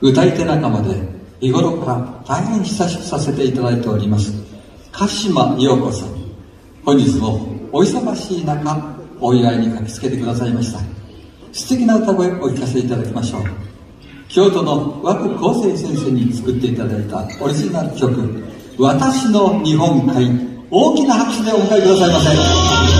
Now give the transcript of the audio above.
歌い手仲間で日頃から大変親しくさせていただいております鹿島陽子さん、本日もお忙しい中お祝いに駆けつけてくださいました。素敵な歌声をお聴かせいただきましょう。京都の和久光生先生に作っていただいたオリジナル曲「私の日本海」、大きな拍手でお迎えくださいませ。